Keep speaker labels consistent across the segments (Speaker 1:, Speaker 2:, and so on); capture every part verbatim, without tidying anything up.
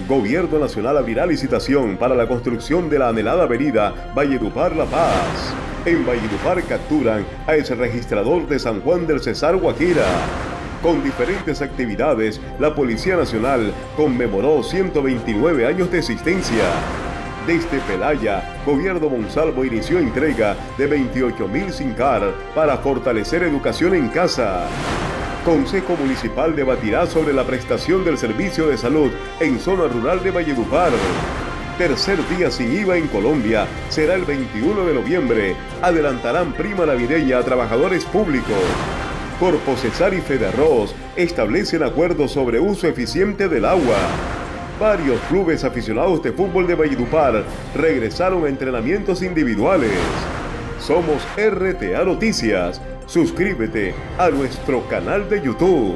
Speaker 1: Gobierno Nacional abrirá licitación para la construcción de la anhelada avenida Valledupar La Paz. En Valledupar capturan a ex registrador de San Juan del Cesar, Guajira. Con diferentes actividades, la Policía Nacional conmemoró ciento veintinueve años de existencia. Desde Pelaya, Gobierno Monsalvo inició entrega de veintiocho mil SIM-Car para fortalecer educación en casa. Consejo Municipal debatirá sobre la prestación del servicio de salud en zona rural de Valledupar. Tercer día sin I V A en Colombia será el veintiuno de noviembre. Adelantarán prima navideña a trabajadores públicos. Corpo Cesar y Federroz establecen acuerdos sobre uso eficiente del agua. Varios clubes aficionados de fútbol de Valledupar regresaron a entrenamientos individuales. Somos R T A Noticias. Suscríbete a nuestro canal de YouTube.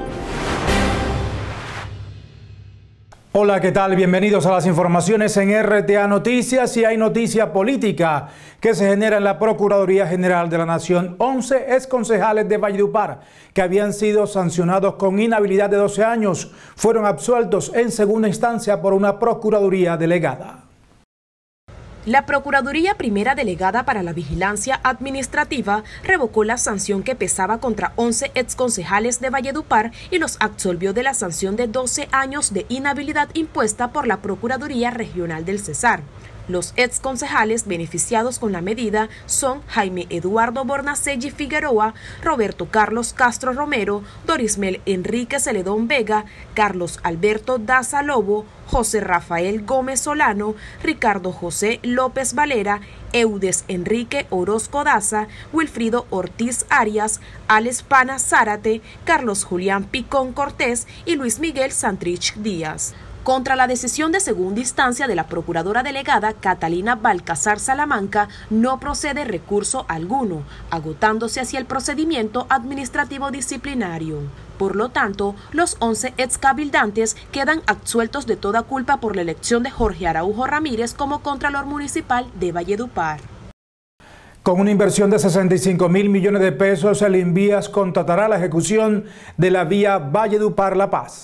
Speaker 2: Hola, ¿qué tal? Bienvenidos a las informaciones en R T A Noticias. Y hay noticia política que se genera en la Procuraduría General de la Nación. once exconcejales de Valledupar que habían sido sancionados con inhabilidad de doce años fueron absueltos en segunda instancia por una Procuraduría delegada.
Speaker 3: La Procuraduría Primera Delegada para la Vigilancia Administrativa revocó la sanción que pesaba contra once exconcejales de Valledupar y los absolvió de la sanción de doce años de inhabilidad impuesta por la Procuraduría Regional del Cesar. Los exconcejales beneficiados con la medida son Jaime Eduardo Bornacelli Figueroa, Roberto Carlos Castro Romero, Dorismel Enrique Celedón Vega, Carlos Alberto Daza Lobo, José Rafael Gómez Solano, Ricardo José López Valera, Eudes Enrique Orozco Daza, Wilfrido Ortiz Arias, Alex Pana Zárate, Carlos Julián Picón Cortés y Luis Miguel Santrich Díaz. Contra la decisión de segunda instancia de la Procuradora Delegada Catalina Balcazar Salamanca no procede recurso alguno, agotándose así el procedimiento administrativo disciplinario. Por lo tanto, los once excabildantes quedan absueltos de toda culpa por la elección de Jorge Araujo Ramírez como Contralor Municipal de Valledupar.
Speaker 2: Con una inversión de sesenta y cinco mil millones de pesos, el Invías contratará la ejecución de la vía Valledupar-La Paz.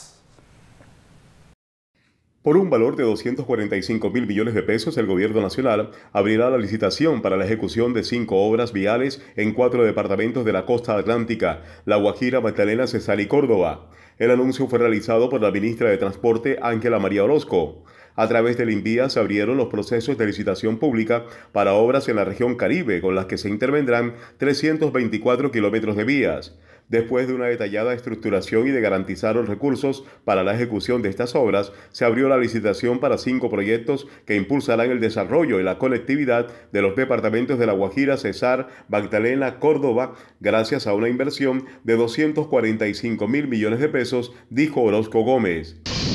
Speaker 1: Por un valor de doscientos cuarenta y cinco mil millones de pesos, el Gobierno Nacional abrirá la licitación para la ejecución de cinco obras viales en cuatro departamentos de la costa atlántica, La Guajira, Magdalena, Cesar y Córdoba. El anuncio fue realizado por la ministra de Transporte, Ángela María Orozco. A través del Invías se abrieron los procesos de licitación pública para obras en la región Caribe, con las que se intervendrán trescientos veinticuatro kilómetros de vías. Después de una detallada estructuración y de garantizar los recursos para la ejecución de estas obras, se abrió la licitación para cinco proyectos que impulsarán el desarrollo y la conectividad de los departamentos de La Guajira, Cesar, Magdalena, Córdoba, gracias a una inversión de doscientos cuarenta y cinco mil millones de pesos, dijo Orozco Gómez.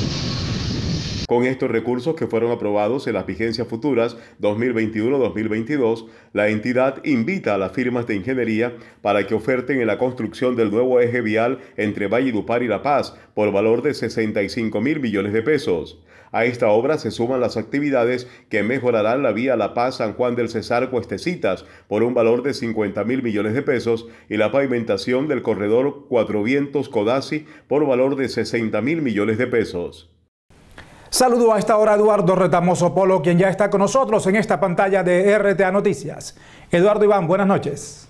Speaker 1: Con estos recursos que fueron aprobados en las vigencias futuras dos mil veintiuno dos mil veintidós, la entidad invita a las firmas de ingeniería para que oferten en la construcción del nuevo eje vial entre Valledupar y La Paz por valor de sesenta y cinco mil millones de pesos. A esta obra se suman las actividades que mejorarán la vía La Paz-San Juan del Cesar Cuestecitas por un valor de cincuenta mil millones de pesos y la pavimentación del corredor Cuatro Vientos Codazzi por valor de sesenta mil millones de pesos.
Speaker 2: Saludo a esta hora a Eduardo Retamoso Polo, quien ya está con nosotros en esta pantalla de R T A Noticias. Eduardo Iván, buenas noches.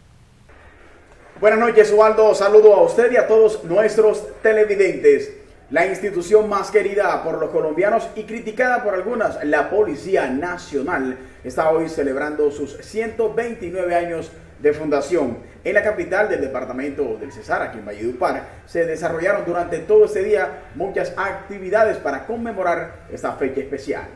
Speaker 4: Buenas noches, Ubaldo. Saludo a usted y a todos nuestros televidentes. La institución más querida por los colombianos y criticada por algunas, la Policía Nacional, está hoy celebrando sus ciento veintinueve años de fundación. En la capital del departamento del Cesar, aquí en Valledupar, se desarrollaron durante todo este día muchas actividades para conmemorar esta fecha especial.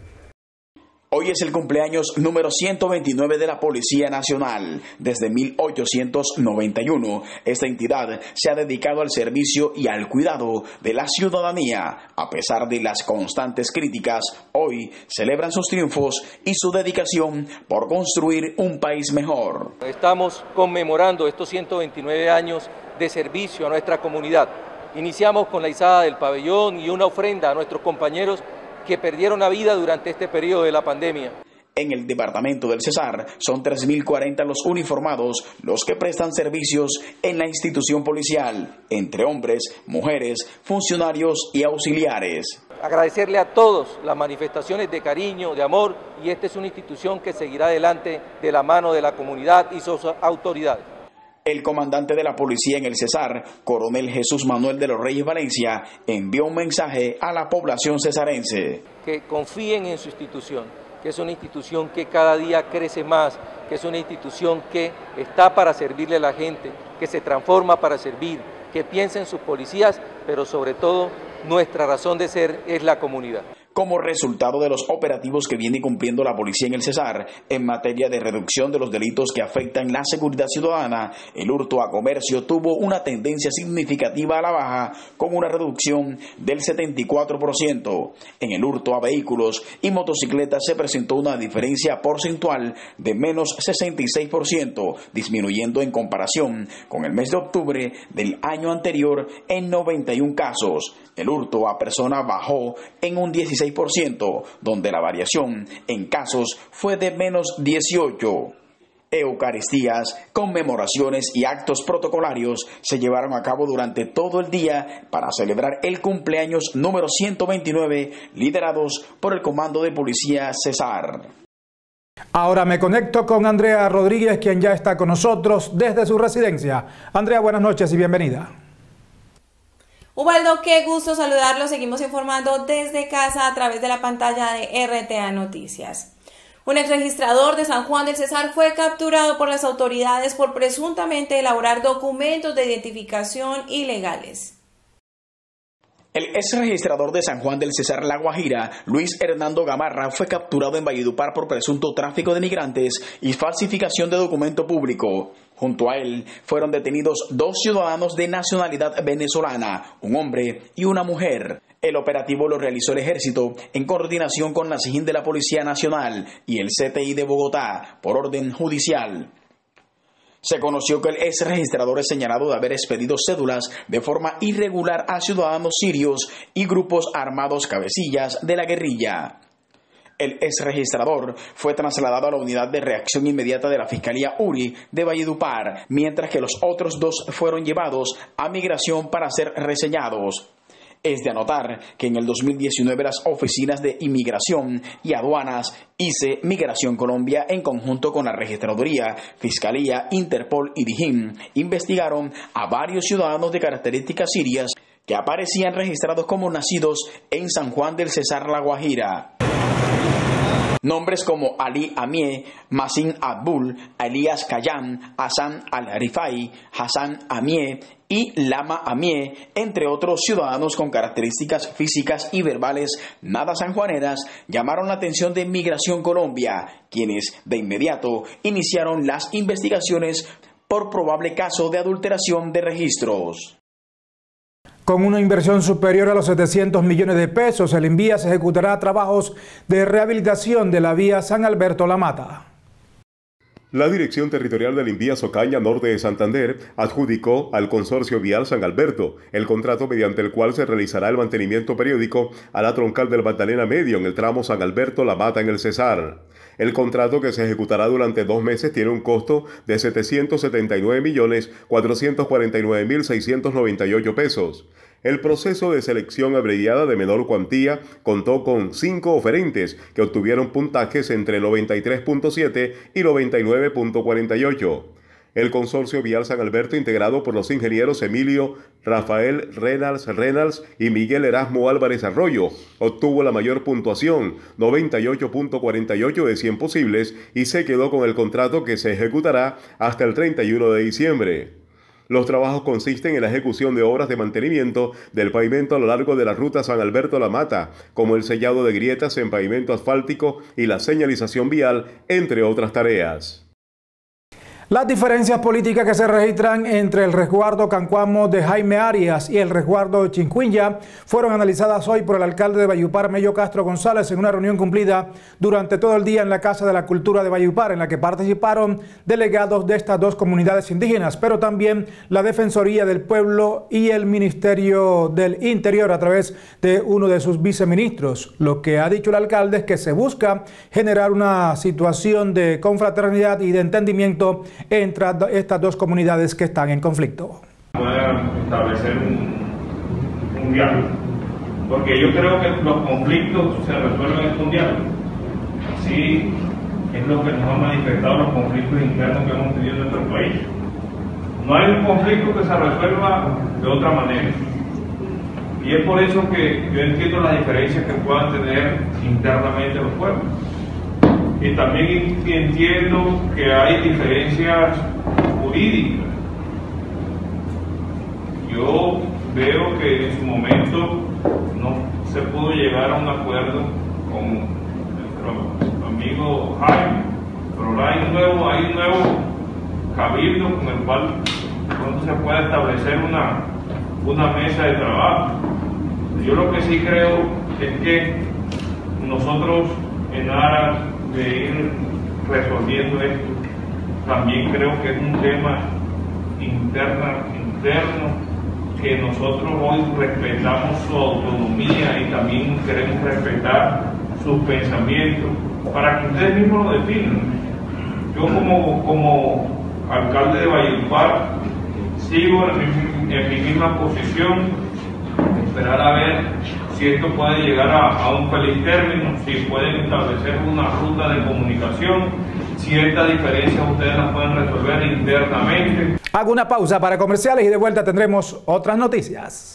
Speaker 5: Hoy es el cumpleaños número ciento veintinueve de la Policía Nacional. Desde mil ochocientos noventa y uno, esta entidad se ha dedicado al servicio y al cuidado de la ciudadanía. A pesar de las constantes críticas, hoy celebran sus triunfos y su dedicación por construir un país mejor.
Speaker 6: Estamos conmemorando estos ciento veintinueve años de servicio a nuestra comunidad. Iniciamos con la izada del pabellón y una ofrenda a nuestros compañeros que perdieron la vida durante este periodo de la pandemia.
Speaker 5: En el departamento del Cesar son tres mil cuarenta los uniformados los que prestan servicios en la institución policial, entre hombres, mujeres, funcionarios y auxiliares.
Speaker 6: Agradecerle a todos las manifestaciones de cariño, de amor, y esta es una institución que seguirá adelante de la mano de la comunidad y sus autoridades.
Speaker 5: El comandante de la policía en el Cesar, coronel Jesús Manuel de los Reyes Valencia, envió un mensaje a la población cesarense.
Speaker 6: Que confíen en su institución, que es una institución que cada día crece más, que es una institución que está para servirle a la gente, que se transforma para servir, que piensa en sus policías, pero sobre todo nuestra razón de ser es la comunidad.
Speaker 5: Como resultado de los operativos que viene cumpliendo la policía en el Cesar en materia de reducción de los delitos que afectan la seguridad ciudadana, el hurto a comercio tuvo una tendencia significativa a la baja con una reducción del setenta y cuatro por ciento. En el hurto a vehículos y motocicletas se presentó una diferencia porcentual de menos sesenta y seis por ciento, disminuyendo en comparación con el mes de octubre del año anterior en noventa y un casos. El hurto a persona bajó en un dieciséis por ciento, donde la variación en casos fue de menos dieciocho. Eucaristías, conmemoraciones y actos protocolarios se llevaron a cabo durante todo el día para celebrar el cumpleaños número ciento veintinueve, liderados por el Comando de Policía Cesar.
Speaker 2: Ahora me conecto con Andrea Rodríguez, quien ya está con nosotros desde su residencia. Andrea, buenas noches y bienvenida.
Speaker 7: Ubaldo, qué gusto saludarlo. Seguimos informando desde casa a través de la pantalla de R T A Noticias. Un exregistrador de San Juan del Cesar fue capturado por las autoridades por presuntamente elaborar documentos de identificación ilegales.
Speaker 5: El exregistrador de San Juan del Cesar La Guajira, Luis Hernando Gamarra, fue capturado en Valledupar por presunto tráfico de migrantes y falsificación de documento público. Junto a él fueron detenidos dos ciudadanos de nacionalidad venezolana, un hombre y una mujer. El operativo lo realizó el Ejército en coordinación con la SIJIN de la Policía Nacional y el C T I de Bogotá por orden judicial. Se conoció que el ex registrador es señalado de haber expedido cédulas de forma irregular a ciudadanos sirios y grupos armados cabecillas de la guerrilla. El ex registrador fue trasladado a la unidad de reacción inmediata de la Fiscalía URI de Valledupar, mientras que los otros dos fueron llevados a migración para ser reseñados. Es de anotar que en el dos mil diecinueve las oficinas de Inmigración y Aduanas, I C E, Migración Colombia, en conjunto con la Registraduría, Fiscalía, Interpol y DIJÍN, investigaron a varios ciudadanos de características sirias que aparecían registrados como nacidos en San Juan del Cesar La Guajira. Nombres como Ali Amie, Masin Abdul, Elías Kayan, Hassan Al-Rifai, Hassan Amie y Lama Amie, entre otros ciudadanos con características físicas y verbales nada sanjuaneras, llamaron la atención de Migración Colombia, quienes de inmediato iniciaron las investigaciones por probable caso de adulteración de registros.
Speaker 2: Con una inversión superior a los setecientos millones de pesos, el INVIAS ejecutará trabajos de rehabilitación de la vía San Alberto-La Mata.
Speaker 1: La Dirección Territorial del INVIAS Ocaña Norte de Santander adjudicó al Consorcio Vial San Alberto el contrato mediante el cual se realizará el mantenimiento periódico a la troncal del Magdalena Medio en el tramo San Alberto-La Mata en el Cesar. El contrato, que se ejecutará durante dos meses, tiene un costo de setecientos setenta y nueve millones cuatrocientos cuarenta y nueve mil seiscientos noventa y ocho pesos. El proceso de selección abreviada de menor cuantía contó con cinco oferentes que obtuvieron puntajes entre noventa y tres punto siete y noventa y nueve punto cuarenta y ocho. El Consorcio Vial San Alberto, integrado por los ingenieros Emilio Rafael Reynals Reynals y Miguel Erasmo Álvarez Arroyo, obtuvo la mayor puntuación, noventa y ocho punto cuarenta y ocho de cien posibles, y se quedó con el contrato, que se ejecutará hasta el treinta y uno de diciembre. Los trabajos consisten en la ejecución de obras de mantenimiento del pavimento a lo largo de la ruta San Alberto-La Mata, como el sellado de grietas en pavimento asfáltico y la señalización vial, entre otras tareas.
Speaker 2: Las diferencias políticas que se registran entre el resguardo Cancuamo de Jaime Arias y el resguardo Chinquilla fueron analizadas hoy por el alcalde de Valledupar, Mello Castro González, en una reunión cumplida durante todo el día en la Casa de la Cultura de Valledupar, en la que participaron delegados de estas dos comunidades indígenas, pero también la Defensoría del Pueblo y el Ministerio del Interior a través de uno de sus viceministros. Lo que ha dicho el alcalde es que se busca generar una situación de confraternidad y de entendimiento entre estas dos comunidades que están en conflicto.
Speaker 8: Puedan establecer un, un diálogo, porque yo creo que los conflictos se resuelven con diálogo. Así es lo que nos han manifestado los conflictos internos que hemos tenido en nuestro país. No hay un conflicto que se resuelva de otra manera. Y es por eso que yo entiendo las diferencias que puedan tener internamente los pueblos. Y también entiendo que hay diferencias jurídicas. Yo veo que en su momento no se pudo llegar a un acuerdo con nuestro amigo Jaime, pero hay un nuevo, hay un nuevo cabildo con el cual pronto se puede establecer una, una mesa de trabajo. Yo lo que sí creo es que nosotros, en aras de ir resolviendo esto, también creo que es un tema interna, interno, que nosotros hoy respetamos su autonomía y también queremos respetar sus pensamientos para que ustedes mismos lo definan. Yo como, como alcalde de Valledupar sigo en mi, en mi misma posición, esperar a ver si esto puede llegar a, a un feliz término, si pueden establecer una ruta de comunicación, si estas diferencias ustedes las pueden resolver internamente.
Speaker 2: Hago una pausa para comerciales y de vuelta tendremos otras noticias.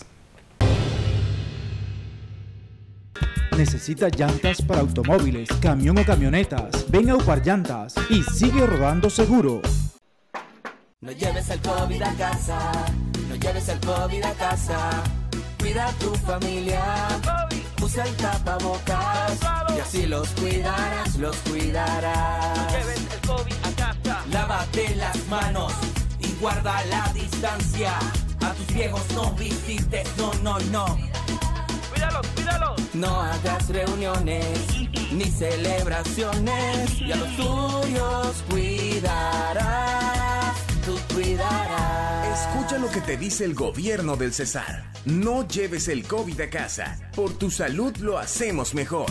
Speaker 9: ¿Necesita llantas para automóviles, camión o camionetas? Ven a Upar Llantas y sigue rodando seguro.
Speaker 10: No lleves el COVID a casa, no lleves el COVID a casa. Cuida a tu familia, usa el tapabocas y así los cuidarás, los cuidarás. No lleves el COVID a casa. Lávate las manos y guarda la distancia. A tus viejos no visites, no, no, no. Cuídalos, cuídalos. No hagas reuniones ni celebraciones y a los tuyos cuidarás, tú cuidarás.
Speaker 11: Escucha lo que te dice el gobierno del Cesar. No lleves el COVID a casa. Por tu salud lo hacemos mejor.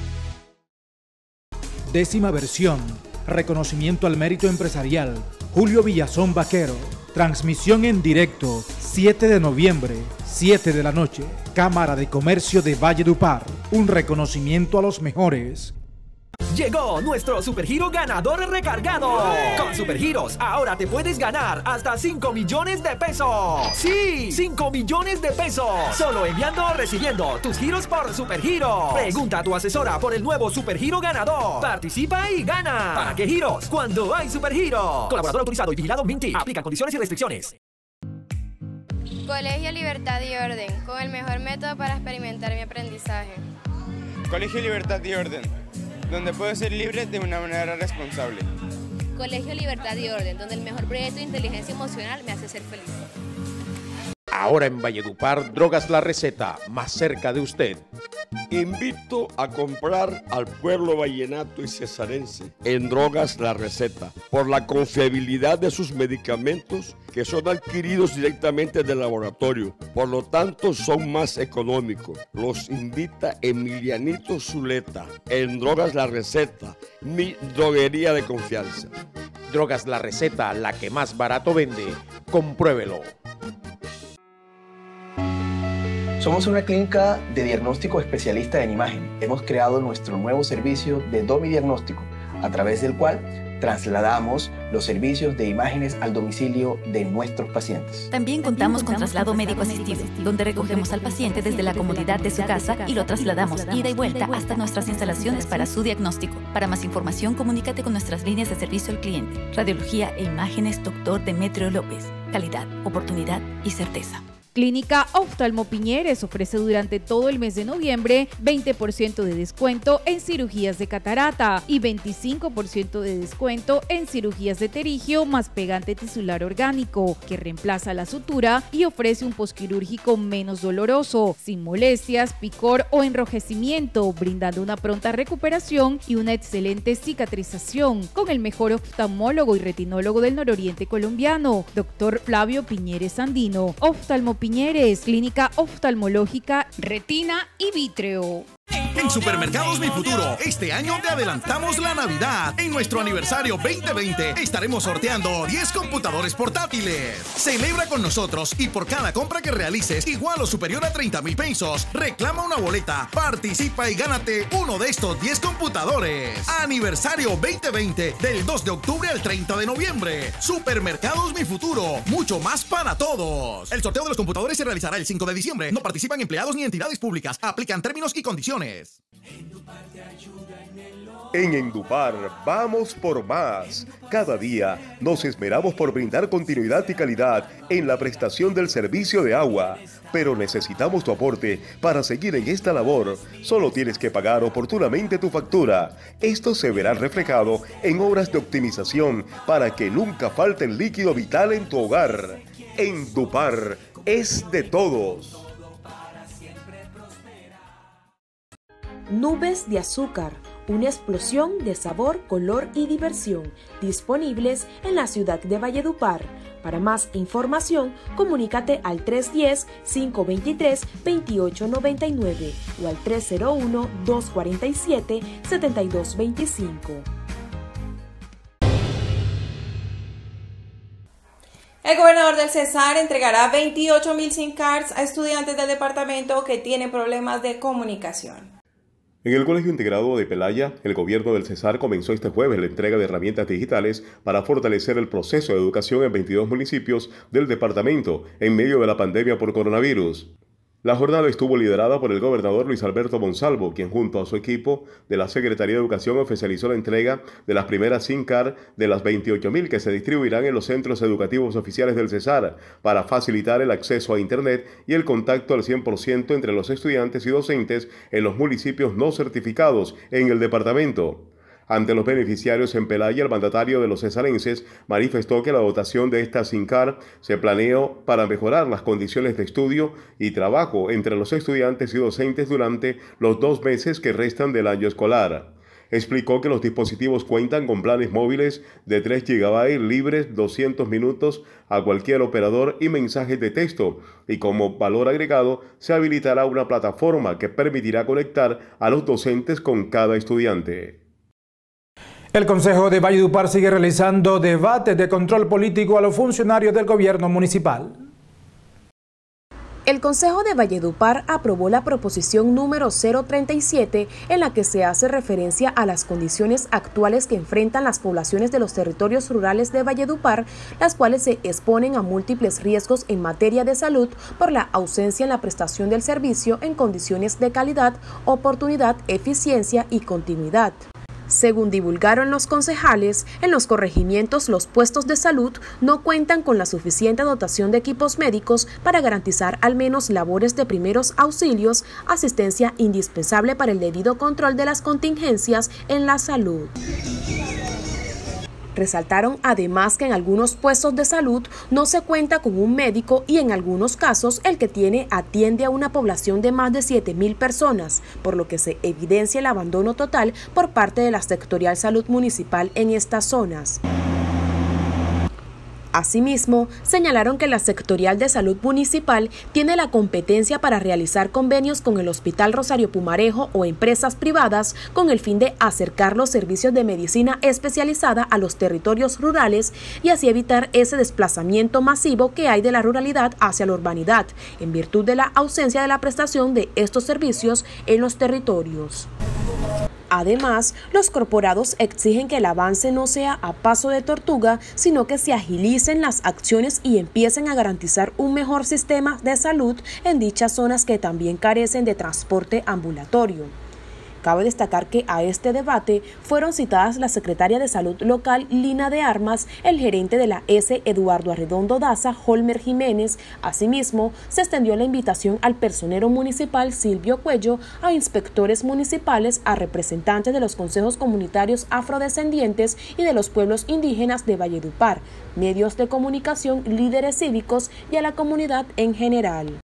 Speaker 9: Décima versión. Reconocimiento al mérito empresarial. Julio Villazón Vaquero. Transmisión en directo. siete de noviembre, siete de la noche. Cámara de Comercio de Valledupar. Un reconocimiento a los mejores.
Speaker 12: Llegó nuestro Supergiro ganador recargado. Con Supergiros ahora te puedes ganar hasta cinco millones de pesos. Sí, cinco millones de pesos. Solo enviando o recibiendo tus giros por Supergiro. Pregunta a tu asesora por el nuevo Supergiro ganador. Participa y gana. ¿Para qué giros? Cuando hay Supergiro. Colaborador autorizado y vigilado Minty. Aplican condiciones y restricciones.
Speaker 13: Colegio Libertad y Orden, con el mejor método para experimentar mi aprendizaje.
Speaker 14: Colegio Libertad y Orden, donde puedo ser libre de una manera responsable.
Speaker 15: Colegio Libertad y Orden, donde el mejor proyecto de inteligencia emocional me hace ser feliz.
Speaker 16: Ahora en Valledupar, Drogas La Receta, más cerca de usted.
Speaker 17: Invito a comprar al pueblo vallenato y cesarense en Drogas La Receta por la confiabilidad de sus medicamentos que son adquiridos directamente del laboratorio, por lo tanto son más económicos. Los invita Emilianito Zuleta en Drogas La Receta, mi droguería de confianza.
Speaker 16: Drogas La Receta, la que más barato vende, compruébelo.
Speaker 18: Somos una clínica de diagnóstico especialista en imagen. Hemos creado nuestro nuevo servicio de domidiagnóstico, a través del cual trasladamos los servicios de imágenes al domicilio de nuestros pacientes.
Speaker 19: También contamos con traslado médico asistido, donde recogemos al paciente desde la comodidad de su casa y lo trasladamos ida y vuelta hasta nuestras instalaciones para su diagnóstico. Para más información, comunícate con nuestras líneas de servicio al cliente. Radiología e imágenes, doctor Demetrio López. Calidad, oportunidad y certeza.
Speaker 20: Clínica Oftalmo Piñeres ofrece durante todo el mes de noviembre veinte por ciento de descuento en cirugías de catarata y veinticinco por ciento de descuento en cirugías de terigio más pegante tisular orgánico, que reemplaza la sutura y ofrece un posquirúrgico menos doloroso, sin molestias, picor o enrojecimiento, brindando una pronta recuperación y una excelente cicatrización, con el mejor oftalmólogo y retinólogo del nororiente colombiano, doctor Flavio Piñeres Andino. Oftalmo Piñeres, clínica oftalmológica, retina y vítreo.
Speaker 21: En Supermercados Mi Futuro, este año te adelantamos la Navidad. En nuestro aniversario veinte veinte estaremos sorteando diez computadores portátiles. Celebra con nosotros y por cada compra que realices, igual o superior a treinta mil pesos, reclama una boleta, participa y gánate uno de estos diez computadores. Aniversario veinte veinte, del dos de octubre al treinta de noviembre. Supermercados Mi Futuro, mucho más para todos. El sorteo de los computadores se realizará el cinco de diciembre. No participan empleados ni entidades públicas. Aplican términos y condiciones.
Speaker 1: En Endupar vamos por más. Cada día nos esmeramos por brindar continuidad y calidad en la prestación del servicio de agua. Pero necesitamos tu aporte para seguir en esta labor. Solo tienes que pagar oportunamente tu factura. Esto se verá reflejado en obras de optimización para que nunca falte el líquido vital en tu hogar. Endupar es de todos.
Speaker 3: Nubes de azúcar, una explosión de sabor, color y diversión, disponibles en la ciudad de Valledupar. Para más información, comunícate al tres uno cero, cinco dos tres, dos ocho nueve nueve o al tres cero uno, dos cuatro siete, siete dos dos cinco.
Speaker 7: El gobernador del Cesar entregará veintiocho mil SIM cards a estudiantes del departamento que tienen problemas de comunicación.
Speaker 1: En el Colegio Integrado de Pelaya, el gobierno del Cesar comenzó este jueves la entrega de herramientas digitales para fortalecer el proceso de educación en veintidós municipios del departamento en medio de la pandemia por coronavirus. La jornada estuvo liderada por el gobernador Luis Alberto Monsalvo, quien junto a su equipo de la Secretaría de Educación oficializó la entrega de las primeras SIM card de las veintiocho mil que se distribuirán en los centros educativos oficiales del Cesar para facilitar el acceso a Internet y el contacto al cien por ciento entre los estudiantes y docentes en los municipios no certificados en el departamento. Ante los beneficiarios en Pelaya, el mandatario de los cesarenses manifestó que la dotación de esta SIM card se planeó para mejorar las condiciones de estudio y trabajo entre los estudiantes y docentes durante los dos meses que restan del año escolar. Explicó que los dispositivos cuentan con planes móviles de tres gigabytes libres, doscientos minutos a cualquier operador y mensajes de texto, y como valor agregado se habilitará una plataforma que permitirá conectar a los docentes con cada estudiante.
Speaker 2: El Consejo de Valledupar sigue realizando debates de control político a los funcionarios del gobierno municipal.
Speaker 3: El Consejo de Valledupar aprobó la proposición número cero treinta y siete en la que se hace referencia a las condiciones actuales que enfrentan las poblaciones de los territorios rurales de Valledupar, las cuales se exponen a múltiples riesgos en materia de salud por la ausencia en la prestación del servicio en condiciones de calidad, oportunidad, eficiencia y continuidad. Según divulgaron los concejales, en los corregimientos los puestos de salud no cuentan con la suficiente dotación de equipos médicos para garantizar al menos labores de primeros auxilios, asistencia indispensable para el debido control de las contingencias en la salud. Resaltaron además que en algunos puestos de salud no se cuenta con un médico y en algunos casos el que tiene atiende a una población de más de siete mil personas, por lo que se evidencia el abandono total por parte de la Sectorial Salud Municipal en estas zonas. Asimismo, señalaron que la Sectorial de Salud Municipal tiene la competencia para realizar convenios con el Hospital Rosario Pumarejo o empresas privadas con el fin de acercar los servicios de medicina especializada a los territorios rurales y así evitar ese desplazamiento masivo que hay de la ruralidad hacia la urbanidad, en virtud de la ausencia de la prestación de estos servicios en los territorios. Además, los corporados exigen que el avance no sea a paso de tortuga, sino que se agilicen las acciones y empiecen a garantizar un mejor sistema de salud en dichas zonas que también carecen de transporte ambulatorio. Cabe destacar que a este debate fueron citadas la secretaria de Salud local, Lina de Armas, el gerente de la S, Eduardo Arredondo Daza, Holmer Jiménez. Asimismo, se extendió la invitación al personero municipal Silvio Cuello, a inspectores municipales, a representantes de los consejos comunitarios afrodescendientes y de los pueblos indígenas de Valledupar, medios de comunicación, líderes cívicos y a la comunidad en general.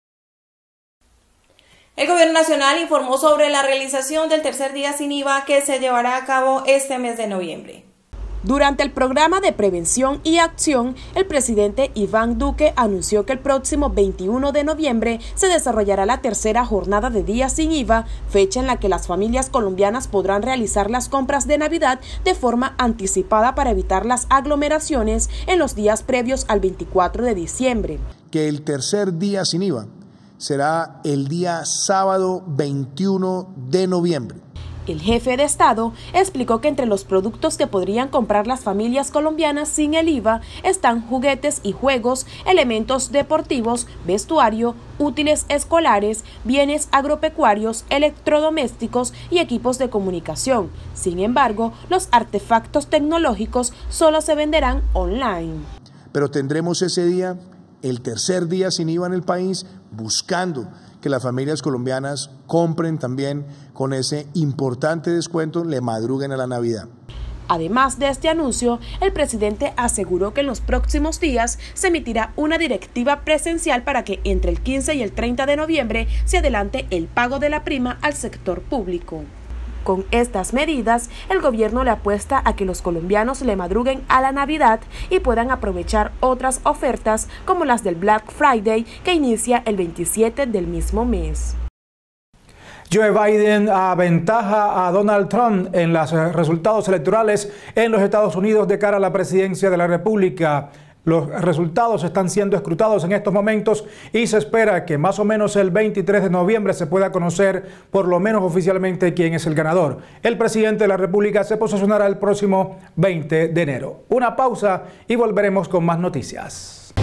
Speaker 7: El Gobierno Nacional informó sobre la realización del tercer día sin I V A que se llevará a cabo este mes de noviembre.
Speaker 3: Durante el programa de prevención y acción, el presidente Iván Duque anunció que el próximo veintiuno de noviembre se desarrollará la tercera jornada de días sin I V A, fecha en la que las familias colombianas podrán realizar las compras de Navidad de forma anticipada para evitar las aglomeraciones en los días previos al veinticuatro de diciembre.
Speaker 4: Que el tercer día sin I V A será el día sábado veintiuno de noviembre.
Speaker 3: El jefe de Estado explicó que entre los productos que podrían comprar las familias colombianas sin el I V A están juguetes y juegos, elementos deportivos, vestuario, útiles escolares, bienes agropecuarios, electrodomésticos y equipos de comunicación. Sin embargo, los artefactos tecnológicos solo se venderán online.
Speaker 4: Pero tendremos ese día, el tercer día sin I V A en el país, buscando que las familias colombianas compren también con ese importante descuento, le madruguen a la Navidad.
Speaker 3: Además de este anuncio, el presidente aseguró que en los próximos días se emitirá una directiva presencial para que entre el quince y el treinta de noviembre se adelante el pago de la prima al sector público. Con estas medidas, el gobierno le apuesta a que los colombianos le madruguen a la Navidad y puedan aprovechar otras ofertas como las del Black Friday, que inicia el veintisiete del mismo mes.
Speaker 2: Joe Biden aventaja a Donald Trump en los resultados electorales en los Estados Unidos de cara a la presidencia de la República. Los resultados están siendo escrutados en estos momentos y se espera que más o menos el veintitrés de noviembre se pueda conocer por lo menos oficialmente quién es el ganador. El presidente de la República se posicionará el próximo veinte de enero. Una pausa y volveremos con más noticias.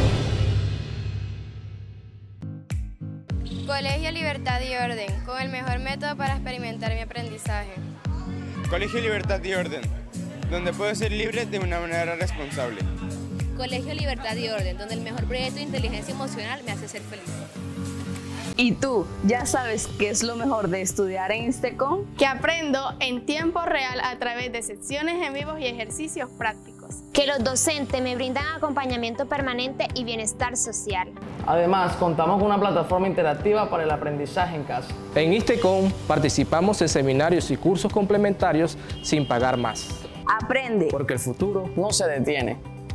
Speaker 13: Colegio Libertad y Orden, con el mejor método para experimentar mi aprendizaje.
Speaker 14: Colegio Libertad y Orden, donde puedo ser libre de una manera responsable.
Speaker 15: Colegio Libertad y Orden, donde el mejor proyecto de inteligencia emocional me hace ser feliz.
Speaker 22: ¿Y tú, ya sabes qué es lo mejor de estudiar en ISTECOM?
Speaker 23: Que aprendo en tiempo real a través de secciones en vivo y ejercicios prácticos.
Speaker 24: Que los docentes me brindan acompañamiento permanente y bienestar social.
Speaker 25: Además, contamos con una plataforma interactiva para el aprendizaje en casa.
Speaker 26: En ISTECOM participamos en seminarios y cursos complementarios sin pagar más.
Speaker 22: Aprende,
Speaker 25: porque el futuro no se detiene.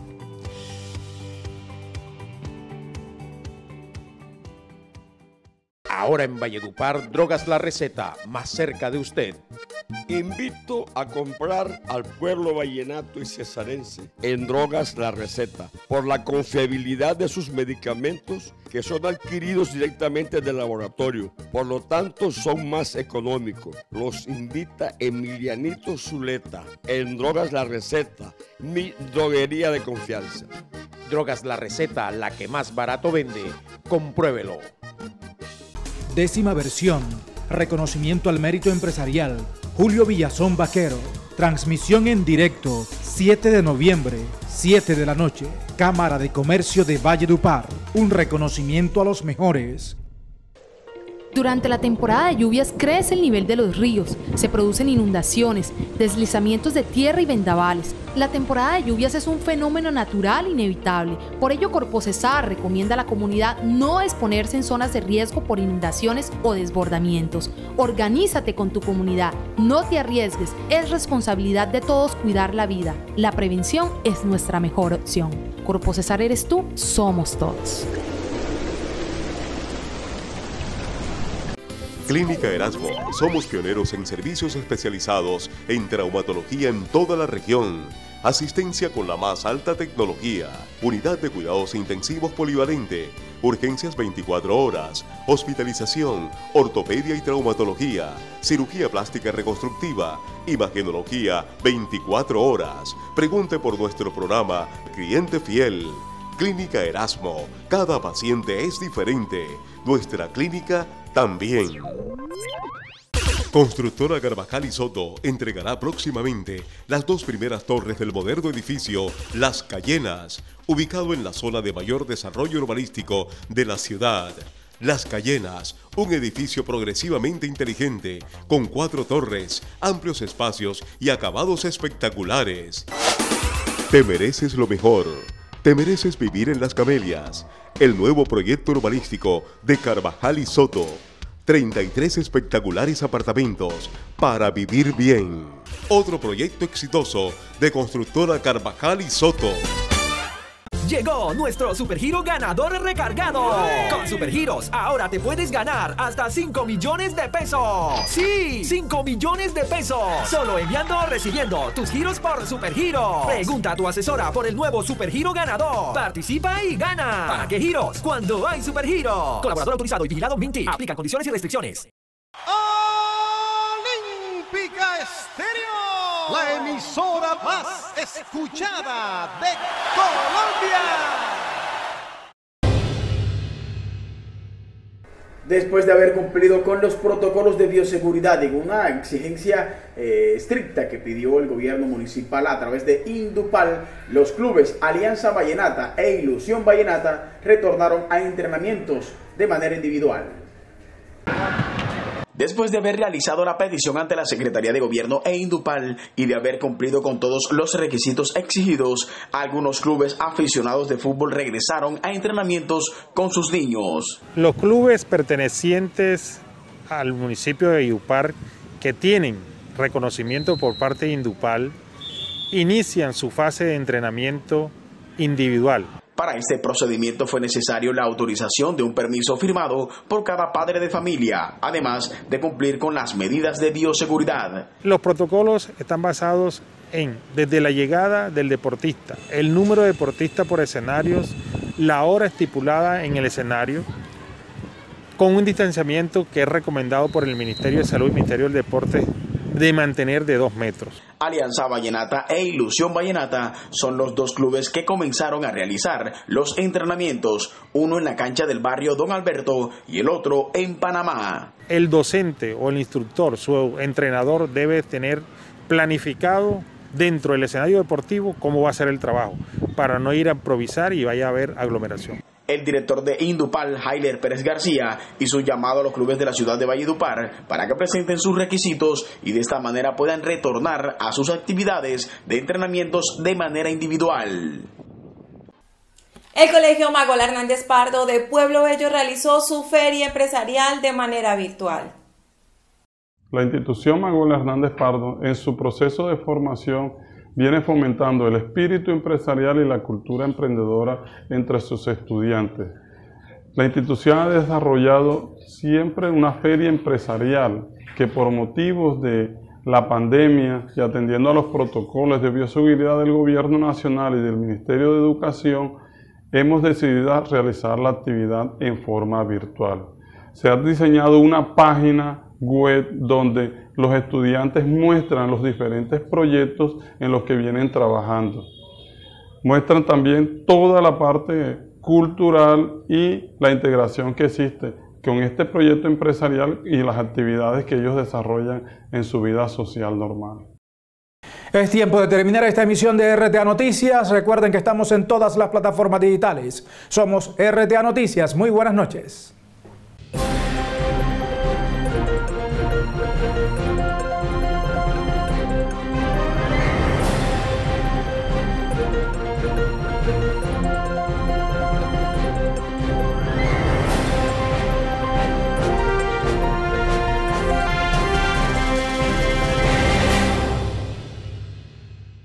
Speaker 16: Ahora en Valledupar, Drogas La Receta, más cerca de usted.
Speaker 17: Invito a comprar al pueblo vallenato y cesarense en Drogas La Receta por la confiabilidad de sus medicamentos que son adquiridos directamente del laboratorio. Por lo tanto, son más económicos. Los invita Emilianito Zuleta en Drogas La Receta, mi droguería de confianza.
Speaker 16: Drogas La Receta, la que más barato vende. Compruébelo.
Speaker 9: Décima versión. Reconocimiento al mérito empresarial. Julio Villazón Vaquero. Transmisión en directo. siete de noviembre, siete de la noche. Cámara de Comercio de Valledupar. Un reconocimiento a los mejores.
Speaker 20: Durante la temporada de lluvias crece el nivel de los ríos, se producen inundaciones, deslizamientos de tierra y vendavales. La temporada de lluvias es un fenómeno natural inevitable, por ello Corpocesar recomienda a la comunidad no exponerse en zonas de riesgo por inundaciones o desbordamientos. Organízate con tu comunidad, no te arriesgues, es responsabilidad de todos cuidar la vida. La prevención es nuestra mejor opción. Corpocesar eres tú, somos todos.
Speaker 1: Clínica Erasmo. Somos pioneros en servicios especializados en traumatología en toda la región. Asistencia con la más alta tecnología. Unidad de cuidados intensivos polivalente. Urgencias veinticuatro horas. Hospitalización. Ortopedia y traumatología. Cirugía plástica reconstructiva. Imagenología veinticuatro horas. Pregunte por nuestro programa Cliente Fiel. Clínica Erasmo. Cada paciente es diferente. Nuestra clínica también. Constructora Carvajal y Soto entregará próximamente las dos primeras torres del moderno edificio Las Cayenas, ubicado en la zona de mayor desarrollo urbanístico de la ciudad. Las Cayenas, un edificio progresivamente inteligente, con cuatro torres, amplios espacios y acabados espectaculares. Te mereces lo mejor. Te mereces vivir en Las Camelias, el nuevo proyecto urbanístico de Carvajal y Soto. treinta y tres espectaculares apartamentos para vivir bien. Otro proyecto exitoso de Constructora Carvajal y Soto.
Speaker 5: Llegó nuestro Supergiro ganador recargado. Con Supergiros ahora te puedes ganar hasta cinco millones de pesos. Sí, cinco millones de pesos. Solo enviando o recibiendo tus giros por Supergiro. Pregunta a tu asesora por el nuevo Supergiro ganador. Participa y gana. ¿Para qué giros? Cuando hay Supergiro. Colaborador autorizado y vigilado Minty. Aplican condiciones y restricciones.
Speaker 21: Olímpica Estéreo, la emisora más escuchada de Colombia.
Speaker 6: Después de haber cumplido con los protocolos de bioseguridad y una exigencia eh, estricta que pidió el gobierno municipal a través de Indupal, los clubes Alianza Vallenata e Ilusión Vallenata retornaron a entrenamientos de manera individual. Después de haber realizado la petición ante la Secretaría de Gobierno e Indupal y de haber cumplido con todos los requisitos exigidos, algunos clubes aficionados de fútbol regresaron a entrenamientos con sus niños.
Speaker 8: Los clubes pertenecientes al municipio de Valledupar que tienen reconocimiento por parte de Indupal inician su fase de entrenamiento individual.
Speaker 6: Para este procedimiento fue necesario la autorización de un permiso firmado por cada padre de familia, además de cumplir con las medidas de bioseguridad.
Speaker 8: Los protocolos están basados en, desde la llegada del deportista, el número de deportistas por escenarios, la hora estipulada en el escenario, con un distanciamiento que es recomendado por el Ministerio de Salud y el Ministerio del Deporte de mantener de dos metros.
Speaker 6: Alianza Vallenata e Ilusión Vallenata son los dos clubes que comenzaron a realizar los entrenamientos, uno en la cancha del barrio Don Alberto y el otro en Panamá.
Speaker 8: El docente o el instructor, su entrenador, debe tener planificado dentro del escenario deportivo cómo va a ser el trabajo, para no ir a improvisar y vaya a haber aglomeración.
Speaker 6: El director de Indupal, Jailer Pérez García, hizo un llamado a los clubes de la ciudad de Valledupar para que presenten sus requisitos y de esta manera puedan retornar a sus actividades de entrenamientos de manera individual.
Speaker 7: El Colegio Magola Hernández Pardo de Pueblo Bello realizó su feria empresarial de manera virtual.
Speaker 10: La institución Magola Hernández Pardo, en su proceso de formación, viene fomentando el espíritu empresarial y la cultura emprendedora entre sus estudiantes. La institución ha desarrollado siempre una feria empresarial que por motivos de la pandemia y atendiendo a los protocolos de bioseguridad del Gobierno Nacional y del Ministerio de Educación, hemos decidido realizar la actividad en forma virtual. Se ha diseñado una página web donde los estudiantes muestran los diferentes proyectos en los que vienen trabajando. Muestran también toda la parte cultural y la integración que existe con este proyecto empresarial y las actividades que ellos desarrollan en su vida social normal.
Speaker 2: Es tiempo de terminar esta emisión de R T A Noticias. Recuerden que estamos en todas las plataformas digitales. Somos R T A Noticias. Muy buenas noches.